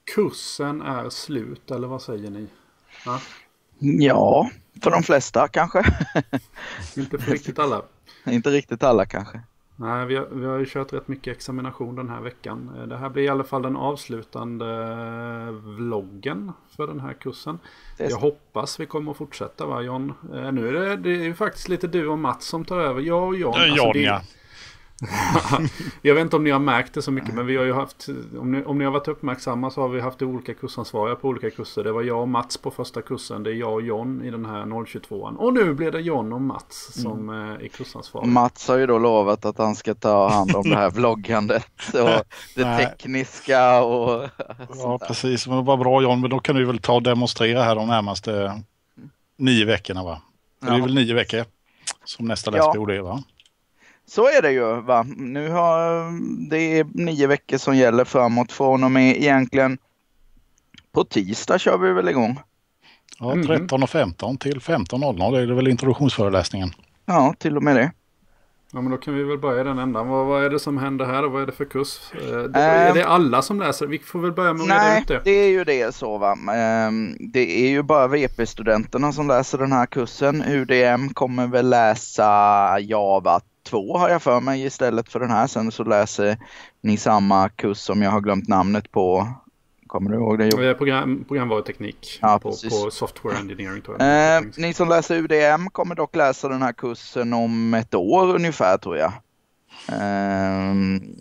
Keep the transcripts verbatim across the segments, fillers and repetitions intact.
kursen är slut, eller vad säger ni? Ja, Ja, för de flesta kanske. inte för riktigt alla. Inte riktigt alla kanske. Nej, vi har, vi har ju kört rätt mycket examination den här veckan. Det här blir i alla fall den avslutande vloggen för den här kursen. Jag hoppas vi kommer att fortsätta, va John? Nu är det, det är ju faktiskt lite du och Mats som tar över. Jag och John. John, alltså det, ja. Jag vet inte om ni har märkt det så mycket, men vi har ju haft, om ni, om ni har varit uppmärksamma så har vi haft olika kursansvariga på olika kurser. Det var jag och Mats på första kursen, det är jag och John i den här noll tjugotvåan. Och nu blir det John och Mats som mm. är kursansvariga. Mats har ju då lovat att han ska ta hand om det här vloggandet och det tekniska och ja, precis. Men det var bra John, men då kan du väl ta och demonstrera här de närmaste nio veckorna, va? Det är ja. väl nio veckor som nästa läsperiod är, va? Så är det ju, va? Nu har det är nio veckor som gäller framåt från och med egentligen på tisdag kör vi väl igång. Ja, tretton och femton till femton noll noll, det är det väl introduktionsföreläsningen. Ja, till och med det. Ja, men då kan vi väl börja den ändan. Vad, vad är det som händer här och vad är det för kurs? Det, äh, är det alla som läser? Vi får väl börja med att nej, ut det. det är ju det så, va. Det är ju bara V P-studenterna som läser den här kursen. U D M kommer väl läsa Java två har jag för mig istället för den här. Sen så läser ni samma kurs som jag har glömt namnet på. Kommer du ihåg det? Program, programvaruteknik ja, på, på software engineering. Eh, ni som läser U D M kommer dock läsa den här kursen om ett år ungefär, tror jag. Eh,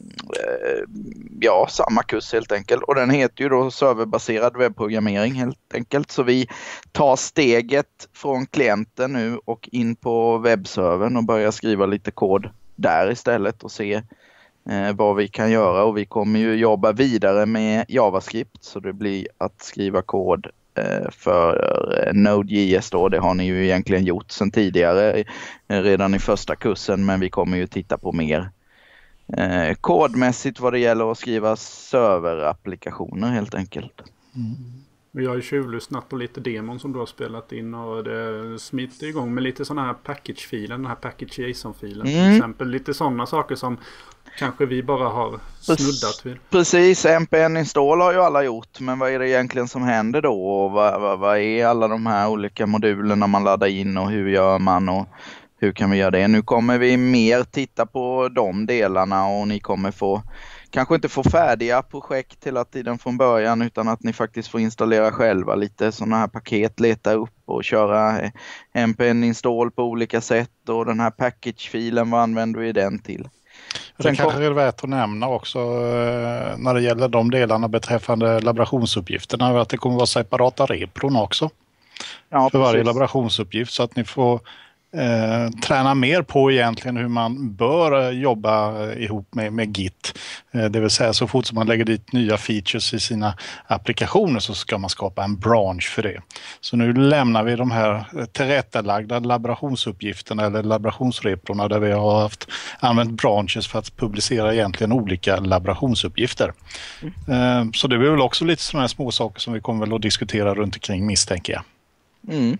ja, samma kurs helt enkelt. Och den heter ju då serverbaserad webbprogrammering helt enkelt. Så vi tar steget från klienten nu och in på webbservern och börjar skriva lite kod där istället och se eh, vad vi kan göra. Och vi kommer ju jobba vidare med JavaScript, så det blir att skriva kod eh, för Node.js då. Det har ni ju egentligen gjort sedan tidigare eh, redan i första kursen, men vi kommer ju titta på mer Eh, kodmässigt vad det gäller att skriva serverapplikationer helt enkelt. Mm. Vi har ju tjuvlyssnat på lite demon som du har spelat in och det smiter igång med lite sådana här package-filen, den här package-json-filen mm. till exempel. Lite sådana saker som kanske vi bara har snuddat vid. Precis, N P N-install har ju alla gjort, men vad är det egentligen som händer då? Och vad, vad, vad är alla de här olika modulerna man laddar in och hur gör man och hur kan vi göra det? Nu kommer vi mer titta på de delarna och ni kommer få, kanske inte få färdiga projekt hela tiden från början, utan att ni faktiskt får installera själva lite sådana här paket, leta upp och köra N P N-install på olika sätt och den här package-filen, vad använder vi den till? Sen det kanske är värt att nämna också när det gäller de delarna beträffande laborationsuppgifterna att det kommer vara separata repron också ja, för varje laborationsuppgift, så att ni får Eh, träna mer på egentligen hur man bör jobba ihop med, med Git. Eh, det vill säga så fort som man lägger dit nya features i sina applikationer så ska man skapa en branch för det. Så nu lämnar vi de här tillrättalagda laborationsuppgifterna eller laborationsreplorna där vi har haft använt branches för att publicera egentligen olika laborationsuppgifter. Mm. Eh, så det är väl också lite sådana här små saker som vi kommer väl att diskutera runt omkring, misstänker jag. Mm.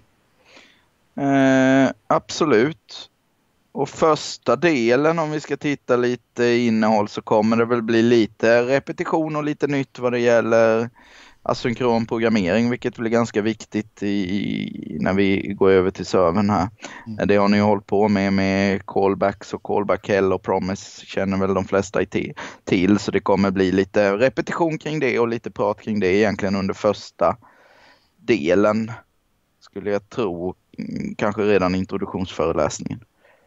Eh, absolut. Och första delen, om vi ska titta lite innehåll, så kommer det väl bli lite repetition och lite nytt vad det gäller asynkron programmering, vilket blir ganska viktigt i, när vi går över till servern här. Mm. Det har ni ju hållit på med med callbacks och callback hell och promise känner väl de flesta i till, så det kommer bli lite repetition kring det och lite prat kring det egentligen under första delen, skulle jag tro. Kanske redan introduktionsföreläsningen.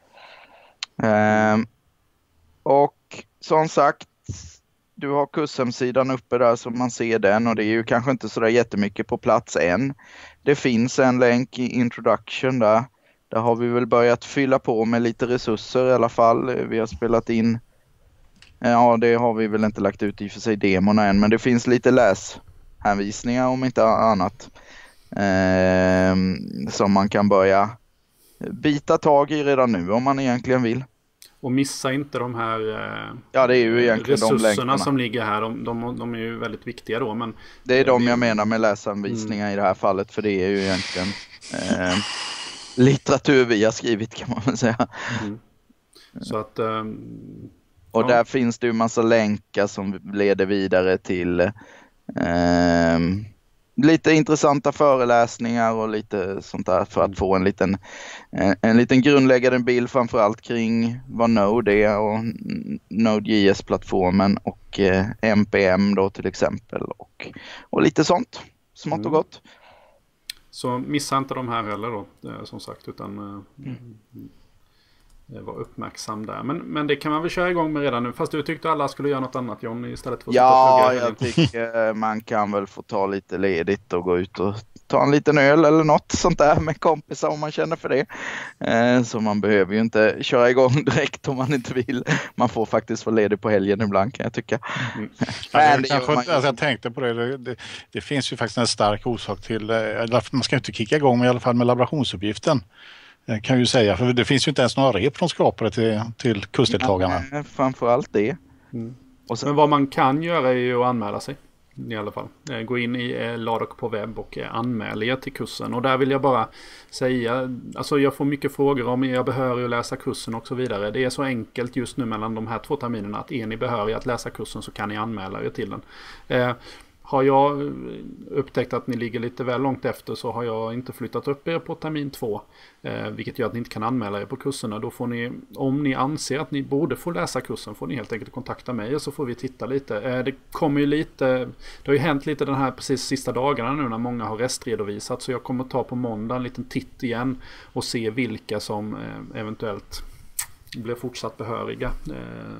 Eh, och som sagt, du har kurshemsidan uppe där så man ser den, och det är ju kanske inte så där jättemycket på plats än. Det finns en länk i introduction där. Där har vi väl börjat fylla på med lite resurser i alla fall. Vi har spelat in, ja det har vi väl inte lagt ut i för sig demorna än, men det finns lite läshänvisningar om inte annat. Eh, som man kan börja bita tag i redan nu om man egentligen vill. Och missa inte de här eh, ja, det är ju egentligen resurserna de som ligger här. De, de, de är ju väldigt viktiga då. Men det är de jag menar med läsanvisningar mm. i det här fallet. För det är ju egentligen eh, litteratur vi har skrivit, kan man väl säga. Mm. Så att, um, och ja. där finns det ju massa länkar som leder vidare till Eh, lite intressanta föreläsningar och lite sånt där för att få en liten, en, en liten grundläggande bild framförallt kring vad Node är och Node.js-plattformen och eh, N P M då till exempel och, och lite sånt, smått och Mm. gott. Så missa inte de här heller då, som sagt, utan mm. var uppmärksam där. Men, men det kan man väl köra igång med redan nu. Fast du tyckte alla skulle göra något annat, John, istället för att Ja, sitta och jag tycker man kan väl få ta lite ledigt och gå ut och ta en liten öl eller något sånt där med kompisar om man känner för det. Eh, så man behöver ju inte köra igång direkt om man inte vill. Man får faktiskt vara ledig på helgen ibland, kan jag tycka. Mm. Men det kanske, man... alltså jag tänkte på det. Det, det. det finns ju faktiskt en stark orsak till, man ska inte kicka igång med, i alla fall med laborationsuppgiften. Jag kan ju säga, för det finns ju inte ens några rep från skapare till, till kursdeltagarna. Nej, framförallt det. Mm. Och sen... Men vad man kan göra är ju att anmäla sig. I alla fall. Gå in i Ladok på webb och anmäla er till kursen. Och där vill jag bara säga, alltså jag får mycket frågor om jag behöver att läsa kursen och så vidare. Det är så enkelt just nu mellan de här två terminerna att är ni behöriga att läsa kursen så kan ni anmäla er till den. Eh, Har jag upptäckt att ni ligger lite väl långt efter så har jag inte flyttat upp er på termin två. Eh, vilket gör att ni inte kan anmäla er på kurserna. Då får ni, om ni anser att ni borde få läsa kursen, får ni helt enkelt kontakta mig och så får vi titta lite. Eh, det kommer ju lite, det har ju hänt lite den här precis sista dagarna nu när många har restredovisat. Så jag kommer ta på måndag en liten titt igen och se vilka som eh, eventuellt blir fortsatt behöriga. Eh,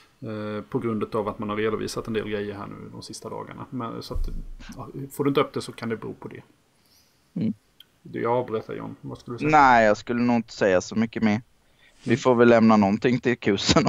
På grund av att man har redovisat en del grejer här nu de sista dagarna. Men, så att, ja, får du inte upp det så kan det bero på det. Mm. Jag avbryter, John. Vad skulle du säga? Nej, jag skulle nog inte säga så mycket mer. Vi får väl lämna någonting till kursen.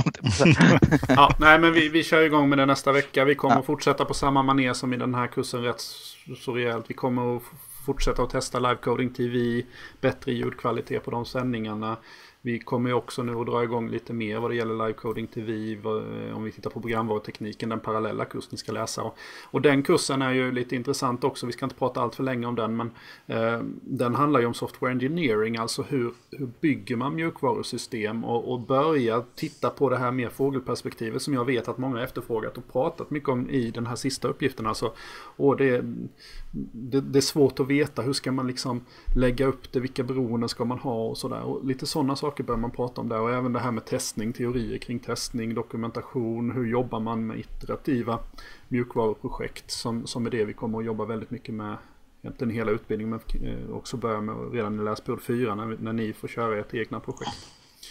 Ja, nej, men vi, vi kör igång med det nästa vecka. Vi kommer ja. att fortsätta på samma manér som i den här kursen rätt så rejält. Vi kommer att fortsätta att testa livecoding T V, bättre ljudkvalitet på de sändningarna. Vi kommer ju också nu att dra igång lite mer vad det gäller livecoding T V, om vi tittar på programvarutekniken, den parallella kurs ni ska läsa. Och, och den kursen är ju lite intressant också, vi ska inte prata allt för länge om den, men eh, den handlar ju om software engineering, alltså hur, hur bygger man mjukvarusystem och, och börja titta på det här mer fågelperspektivet som jag vet att många efterfrågat och pratat mycket om i den här sista uppgiften. Alltså, och det, det, det är svårt att veta, hur ska man liksom lägga upp det, vilka beroenden ska man ha och sådär, och lite sådana saker bör man prata om där, och även det här med testning, teorier kring testning, dokumentation, hur jobbar man med iterativa mjukvaruprojekt som, som är det vi kommer att jobba väldigt mycket med egentligen hela utbildningen, men också börja med redan i läsperiod fyra när, när ni får köra ert egna projekt.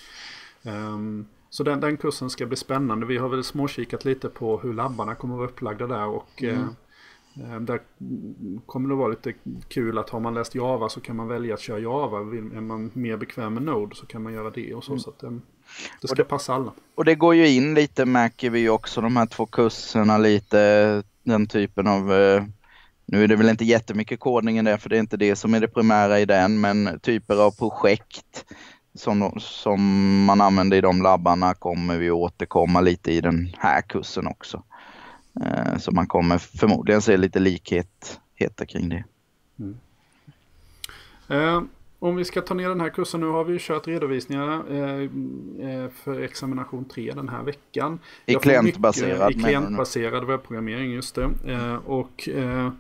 Um, så den, den kursen ska bli spännande. Vi har väl småkikat lite på hur labbarna kommer att vara upplagda där och mm. eh, där kommer det vara lite kul att har man läst Java så kan man välja att köra Java. Är man mer bekväm med Node så kan man göra det och så. Mm. Så att det, det ska det, passa alla. Och det går ju in lite, märker vi också, de här två kurserna lite, den typen av, nu är det väl inte jättemycket kodning i det, för det är inte det som är det primära i den, men typer av projekt som, som man använder i de labbarna kommer vi återkomma lite i den här kursen också. Så man kommer förmodligen se lite likhet heter kring det. Mm. Eh, om vi ska ta ner den här kursen, nu har vi ju kört redovisningar eh, för examination tre den här veckan. I klientbaserad. I klientbaserad webbprogrammering, just det. Eh, och eh,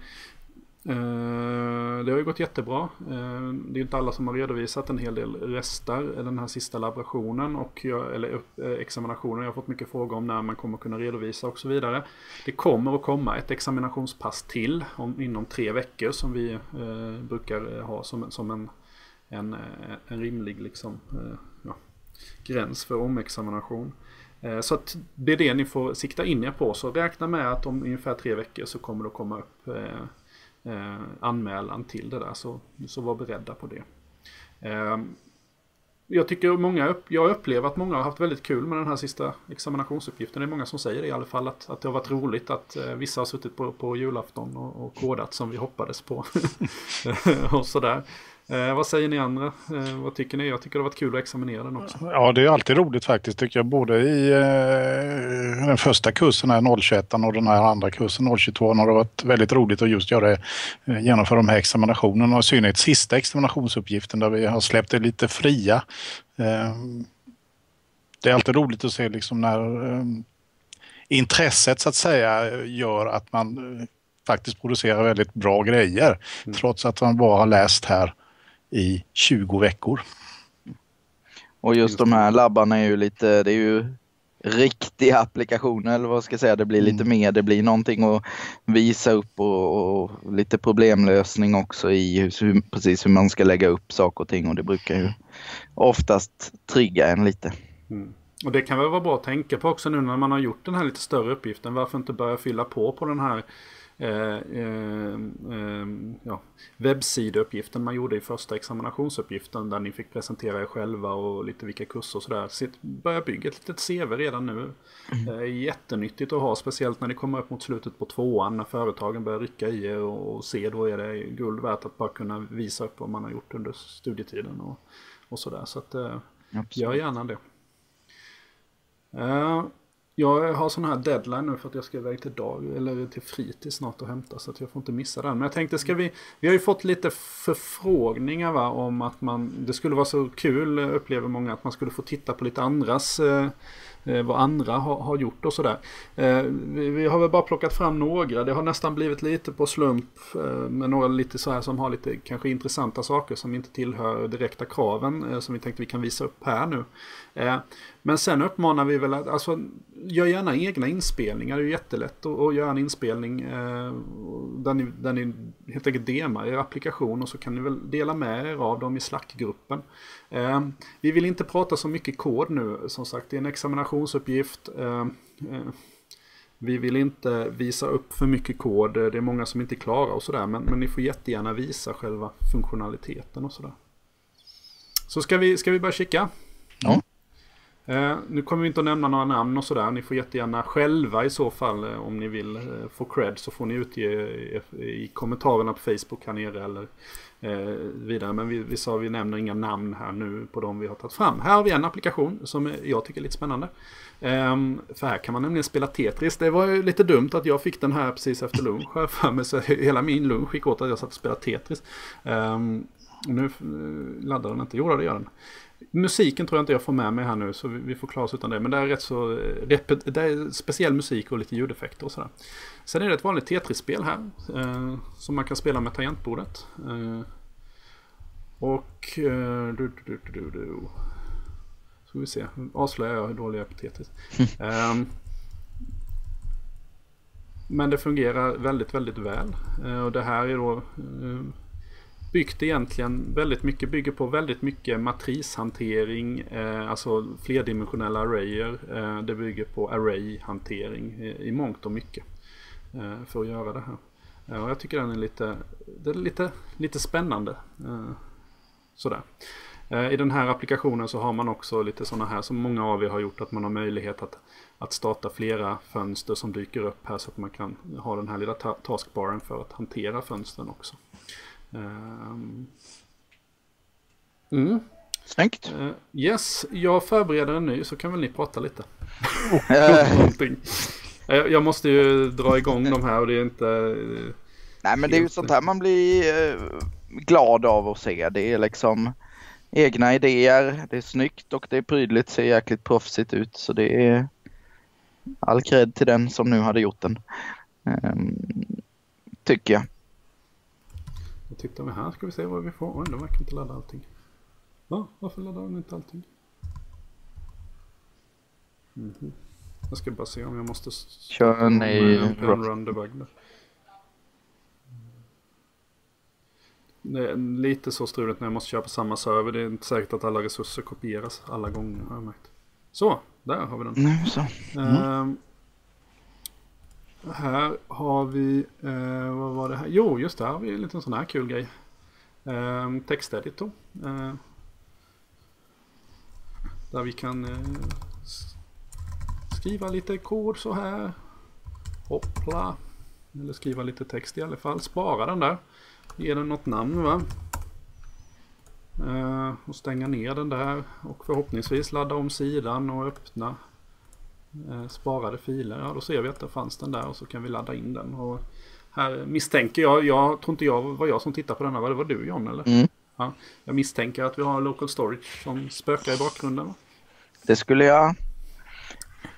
Uh, det har ju gått jättebra. Uh, det är inte alla som har redovisat, en hel del restar den här sista laborationen och jag, eller uh, examinationen. Jag har fått mycket frågor om när man kommer kunna redovisa och så vidare. Det kommer att komma ett examinationspass till om, inom tre veckor som vi uh, brukar ha som, som en, en, en rimlig liksom, uh, ja, gräns för omexamination. Uh, så att det är det ni får sikta in er på. Så räkna med att om ungefär tre veckor så kommer det att komma upp uh, Eh, anmälan till det där, så, så var beredda på det. Eh, jag tycker många upp, jag upplever att många har haft väldigt kul med den här sista examinationsuppgiften. Det är många som säger det i alla fall, att, att det har varit roligt att eh, vissa har suttit på, på julafton och, och kodat som vi hoppades på. och sådär. Eh, vad säger ni andra? Eh, vad tycker ni? Jag tycker det har varit kul att examinera den också. Ja, det är alltid roligt faktiskt tycker jag. Både i eh, den första kursen här noll tjugoett och den här andra kursen noll tjugotvå har det varit väldigt roligt att just göra, eh, genomföra de här examinationerna, och i synnerhet sista examinationsuppgiften där vi har släppt det lite fria. Eh, det är alltid roligt att se liksom när eh, intresset så att säga gör att man eh, faktiskt producerar väldigt bra grejer. Mm. Trots att man bara har läst här i tjugo veckor. Och just de här labbarna är ju lite, det är ju riktiga applikationer eller vad ska jag säga. Det blir lite mm. mer, det blir någonting att visa upp och, och lite problemlösning också i hur, precis hur man ska lägga upp saker och ting. Och det brukar ju oftast trigga en lite. Mm. Och det kan väl vara bra att tänka på också nu när man har gjort den här lite större uppgiften. Varför inte börja fylla på på den här eh, eh, eh, ja, webbsideuppgiften man gjorde i första examinationsuppgiften där ni fick presentera er själva och lite vilka kurser och sådär. Så börja bygga ett litet C V redan nu. Mm. Eh, jättenyttigt att ha, speciellt när ni kommer upp mot slutet på tvåan när företagen börjar rycka i er och, och se, då är det guld värt att bara kunna visa upp vad man har gjort under studietiden och, och sådär. Så att eh, gör gärna det. Uh, jag har sån här deadline nu för att jag ska iväg till dag eller till fritid snart och hämta, så att jag får inte missa den. Men jag tänkte, ska vi vi har ju fått lite förfrågningar va, om att man, det skulle vara så kul, upplever många, att man skulle få titta på lite andras eh, vad andra har, har gjort och sådär. Eh, vi, vi har väl bara plockat fram några. Det har nästan blivit lite på slump eh, med några lite så här som har lite kanske intressanta saker som inte tillhör direkta kraven eh, som vi tänkte vi kan visa upp här nu. Eh, men sen uppmanar vi väl att alltså, gör gärna egna inspelningar. Det är ju jättelätt att, att göra en inspelning eh, där, ni, där ni helt enkelt demar er applikation och så kan ni väl dela med er av dem i Slack-gruppen. Eh, vi vill inte prata så mycket kod nu, som sagt, det är en examinationsuppgift. Eh, eh, vi vill inte visa upp för mycket kod, det är många som inte klarar och sådär, men, men ni får jättegärna visa själva funktionaliteten och sådär. Så ska vi, ska vi börja kika? Ja. Eh, nu kommer vi inte att nämna några namn och sådär. Ni får jättegärna själva i så fall, eh, om ni vill eh, få cred, så får ni utge i, i kommentarerna på Facebook här nere eller eh, vidare. Men vi, vi sa vi nämner inga namn här nu på de vi har tagit fram. Här har vi en applikation som jag tycker är lite spännande. Eh, för här kan man nämligen spela Tetris. Det var ju lite dumt att jag fick den här precis efter lunch. För mig, så hela min lunch gick åt att jag satt och spelade Tetris. Eh, nu laddar den inte. Jo, det gör den. Musiken tror jag inte jag får med mig här nu, så vi, vi får klara oss utan det. Men det är rätt så repet, det är speciell musik och lite ljudeffekter och sådär. Sen är det ett vanligt Tetris-spel här eh, som man kan spela med tangentbordet. Eh, och eh, du, du, du, du, du. Så vi se, avslöjar jag hur dålig jag är på Tetris. eh, men det fungerar väldigt, väldigt väl. Eh, och det här är då eh, byggt egentligen väldigt mycket, bygger på väldigt mycket matrishantering, eh, alltså flerdimensionella arrayer. Eh, det bygger på arrayhantering i, i mångt och mycket eh, för att göra det här. Eh, och jag tycker den är lite, det är lite, lite spännande. Eh, sådär. Eh, I den här applikationen så har man också lite sådana här som många av er har gjort, att man har möjlighet att, att starta flera fönster som dyker upp här så att man kan ha den här lilla ta- taskbaren för att hantera fönstren också. Um, mm. Snyggt. Uh, yes, jag förbereder en ny, så kan väl ni prata lite. uh. Jag måste ju dra igång de här och det är inte... Uh, Nej, men det är ju sånt här man blir uh, glad av att se. Det är liksom egna idéer, det är snyggt och det är prydligt, ser jäkligt proffsigt ut. Så det är all cred till den som nu hade gjort den. Um, tycker jag. Jag tyckte vi här ska vi se vad vi får. Oj, den verkar inte ladda allting. Ja, varför laddar den inte allting? Mm-hmm. Jag ska bara se om jag måste köra en run debug där. Det är lite så struligt när jag måste köra på samma server. Det är inte säkert att alla resurser kopieras alla gånger, har jag märkt. Så, där har vi den. Mm, så. Mm. Um, Här har vi, eh, vad var det här? Jo, just det, här har vi en liten sån här kul grej. Eh, texteditor. Eh, där vi kan eh, skriva lite kod så här. Hoppla. Eller skriva lite text i alla fall. Spara den där. Ge den något namn, va? Eh, och stänga ner den där. Och förhoppningsvis ladda om sidan och öppna sparade filer. Ja, då ser vi att det fanns den där och så kan vi ladda in den. Och här misstänker jag, jag tror inte jag var jag som tittar på den här, var det var du John eller? Mm. Ja, jag misstänker att vi har local storage som spökar i bakgrunden. Va? Det skulle jag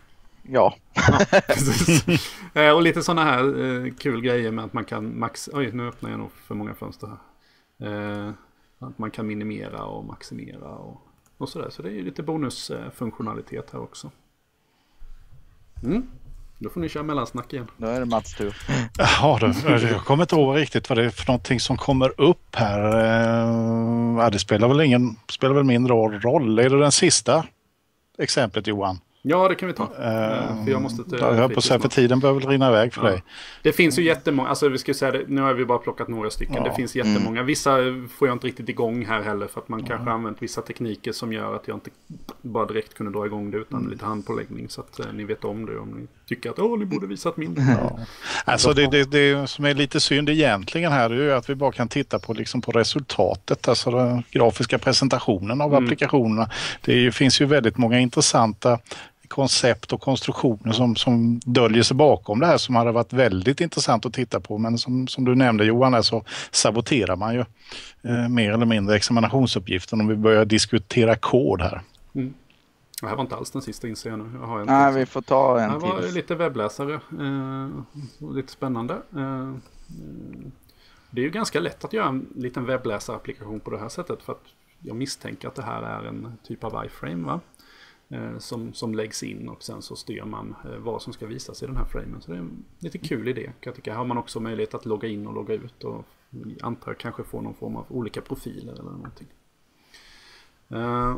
Ja. ja precis. eh, och lite sådana här eh, kul grejer med att man kan max... Oj, nu öppnar jag nog för många fönster här. Eh, att man kan minimera och maximera och, och sådär. Så det är ju lite bonusfunktionalitet här också. Mm. Då får ni köra mellansnack igen. Då är det Mats tur. Ja, då, jag kommer inte ihåg riktigt vad det är för någonting som kommer upp här. Ja, det spelar väl ingen, spelar väl mindre roll. Är det den sista exemplet, Johan? Ja, det kan vi ta. Uh, för jag måste till, jag höll på att säga, för tiden behöver väl rinna iväg för ja. dig. Det finns ju jättemånga, alltså vi ska säga det, nu har vi bara plockat några stycken. Ja. Det finns jättemånga. Vissa får jag inte riktigt igång här heller för att man mm. kanske har använt vissa tekniker som gör att jag inte bara direkt kunde dra igång det utan mm. lite handpåläggning så att eh, ni vet om det om ni tycker att åh, ni borde visat min. Ja. Alltså det, det, det som är lite synd egentligen här är ju att vi bara kan titta på, liksom på resultatet, alltså den grafiska presentationen av mm. applikationerna. Det finns ju väldigt många intressanta koncept och konstruktioner som, som döljer sig bakom det här som hade varit väldigt intressant att titta på. Men som, som du nämnde Johan här, så saboterar man ju eh, mer eller mindre examinationsuppgiften om vi börjar diskutera kod här. Mm. Det här var inte alls den sista inser jag nu. Jag har en Nej, vi får ta en till. Det var till. Lite webbläsare. Eh, lite spännande. Eh, det är ju ganska lätt att göra en liten webbläsarapplikation på det här sättet för att jag misstänker att det här är en typ av iframe, va? Som, som läggs in och sen så styr man eh, vad som ska visas i den här framen. Så det är en lite kul idé kan jag tycka. Här har man också möjlighet att logga in och logga ut och antar kanske få någon form av olika profiler eller någonting. Uh,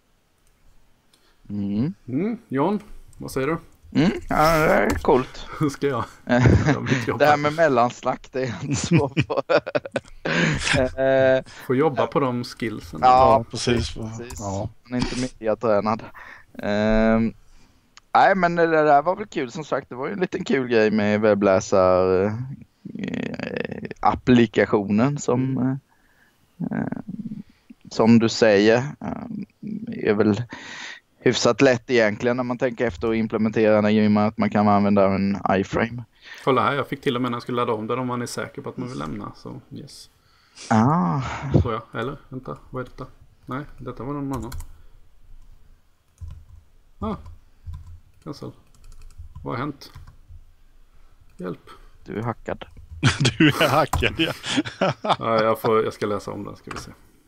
mm. Mm, John, vad säger du? Mm, ja, det är coolt. Ska jag? Det här med mellansnack, det är inte så på. Får jobba på de skillsen. Ja, ja precis. precis. Ja. Man är inte mediatränad. Uh, nej, men det där var väl kul som sagt. Det var ju en liten kul grej med webbläsar uh, applikationen som uh, uh, som du säger uh, är väl hyfsat lätt egentligen när man tänker efter att implementera den i och med att man kan använda en iframe. Kolla här, jag fick till och med när jag skulle ladda om den om man är säker på att man vill lämna. Så yes. Ah. Tror jag. Eller? Vänta, vad är detta? Nej, detta var någon annan. Ah. Cancel. Vad har hänt? Hjälp. Du är hackad. Du är hackad, ja. Ja, jag, får, jag ska läsa om den, ska vi se.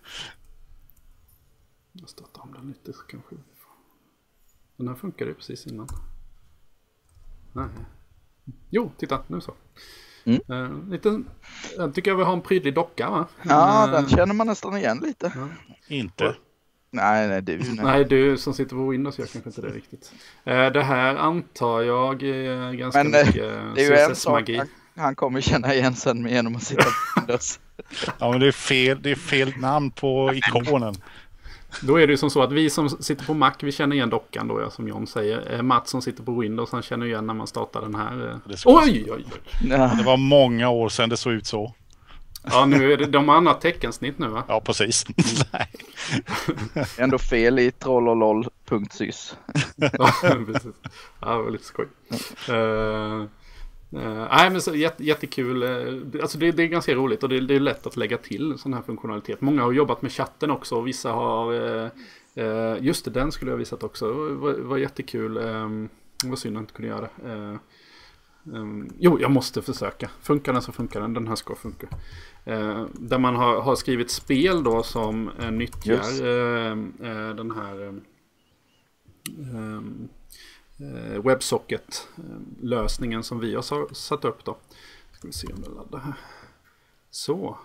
Jag startar om den lite så kanske. Den här funkar ju precis innan. Nej. Jo, titta, nu så. Mm. Uh, lite, jag tycker jag vill ha en prydlig docka, va? Ja, uh, den känner man nästan igen lite. Uh. Inte. Nej, nej, du. Nej. nej, du som sitter på Windows gör kanske inte det riktigt. Uh, det här antar jag är ganska Men, mycket det är ju en sak han, han kommer känna igen sen genom att sitta på Windows. Ja, men det är fel, det är fel namn på ikonen. Då är det ju som så att vi som sitter på Mac, vi känner igen dockan då, ja, som John säger. Mats som sitter på Windows, han känner igen när man startar den här. Oj, oj, oj. Ja, det var många år sedan det såg ut så. Ja, nu är det de har annat teckensnitt nu, va? Ja, precis. Nej. Ändå fel i trollolol.sys. Ja, precis. Ja, det var lite skoj. Uh, Uh, nej men så jätte, jättekul, uh, alltså det, det är ganska roligt och det, det är lätt att lägga till sån här funktionalitet. Många har jobbat med chatten också och vissa har uh, uh, just det, den skulle jag ha visat också. Det var, var jättekul. Um, det var synd att jag inte kunde göra det. Uh, um, jo, jag måste försöka. Funkar den så funkar den. Den här ska funka. Uh, där man har, har skrivit spel då som uh, nyttjar uh, uh, den här um, um, Uh, WebSocket-lösningen som vi har satt upp då. Ska vi se om det laddar här. Så.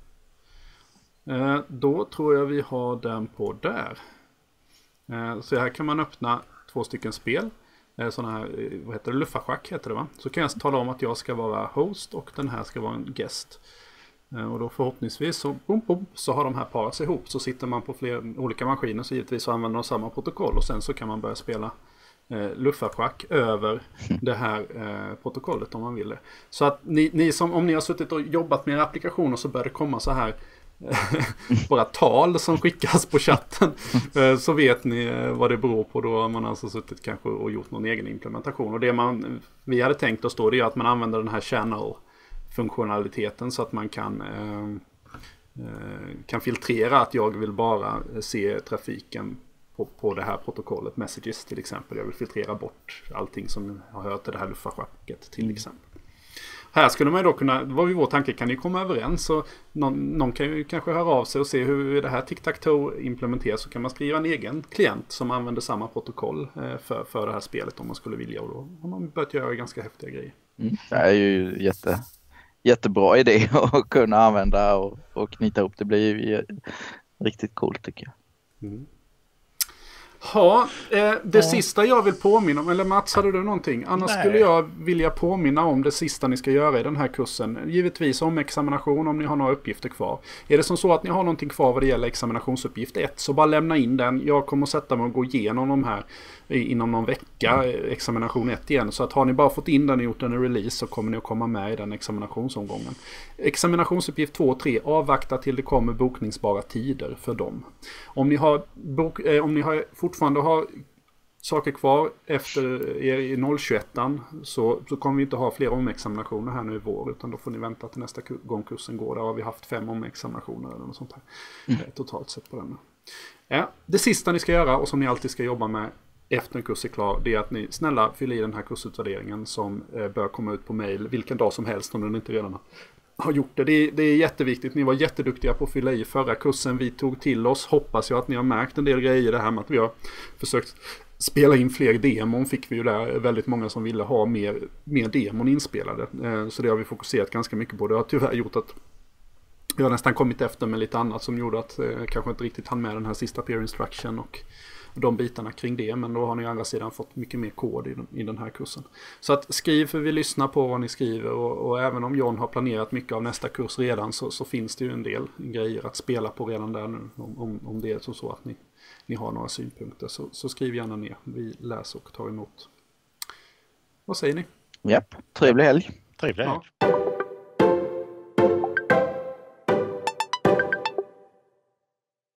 Uh, då tror jag vi har den på där. Uh, så här kan man öppna två stycken spel. Uh, sådana här, vad heter det? Luffarschack heter det, va? Så kan jag tala om att jag ska vara host och den här ska vara en guest. Uh, och då förhoppningsvis så, boom, boom, så har de här parat sig ihop. Så sitter man på flera olika maskiner så givetvis så använder de samma protokoll och sen så kan man börja spela Eh, luffarschack över det här eh, protokollet om man vill det. Så att ni, ni som, om ni har suttit och jobbat med applikationer så bör det komma så här eh, bara tal som skickas på chatten eh, så vet ni eh, vad det beror på. Då har man alltså suttit kanske och gjort någon egen implementation. Och det man, vi hade tänkt oss då, det är att man använder den här channel-funktionaliteten så att man kan eh, eh, kan filtrera att jag vill bara se trafiken på, på det här protokollet, messages till exempel. Jag vill filtrera bort allting som har hört i det här luftfartsfacket till exempel. Här skulle man ju då kunna, det var ju vår tanke, kan ni komma överens och någon, någon kan ju kanske höra av sig och se hur det här tic-tac-toe implementeras, så kan man skriva en egen klient som använder samma protokoll för, för det här spelet om man skulle vilja, och då har man börjat göra ganska häftiga grejer. Mm. Det är ju jätte, jättebra idé att kunna använda och, och knyta ihop. Det blir ju riktigt coolt tycker jag. Mm. Ja, eh, det ja. sista jag vill påminna om, eller Mats, hade du någonting? Annars Nej. skulle jag vilja påminna om det sista ni ska göra i den här kursen. Givetvis om examination, om ni har några uppgifter kvar. Är det som så att ni har någonting kvar vad det gäller examinationsuppgift ett, så bara lämna in den. Jag kommer att sätta mig och gå igenom de här inom någon vecka, examination ett igen. Så att har ni bara fått in den och gjort den i release, så kommer ni att komma med i den examinationsomgången. Examinationsuppgift två och tre, avvakta till det kommer bokningsbara tider för dem. Om ni har, bok, eh, om ni har fortfarande har saker kvar efter er i noll tjugoett så, så kommer vi inte ha fler omexaminationer här nu i vår, utan då får ni vänta till nästa gång kursen går. Där har vi haft fem omexaminationer eller något sånt här mm. totalt sett på den. Ja, det sista ni ska göra och som ni alltid ska jobba med efter en kurs är klar, det är att ni snälla fyller i den här kursutvärderingen som eh, bör komma ut på mail vilken dag som helst om den inte redan har, har gjort det. det. är, det är jätteviktigt. Ni var jätteduktiga på att fylla i förra kursen. Vi tog till oss, hoppas jag att ni har märkt en del grejer, det här med att vi har försökt spela in fler demon, fick vi ju där väldigt många som ville ha mer, mer demon inspelade. Eh, så det har vi fokuserat ganska mycket på. Det har tyvärr gjort att vi har nästan kommit efter med lite annat som gjorde att eh, kanske inte riktigt hann med den här sista peer instruction och de bitarna kring det, men då har ni å andra sidan fått mycket mer kod i den, i den här kursen. Så att skriv, för vi lyssnar på vad ni skriver, och, och även om John har planerat mycket av nästa kurs redan, så, så finns det ju en del grejer att spela på redan där nu, om, om, om det är så, så att ni, ni har några synpunkter, så, så skriv gärna ner. Vi läser och tar emot. Vad säger ni? Japp, trevlig helg. Trevlig helg. Ja.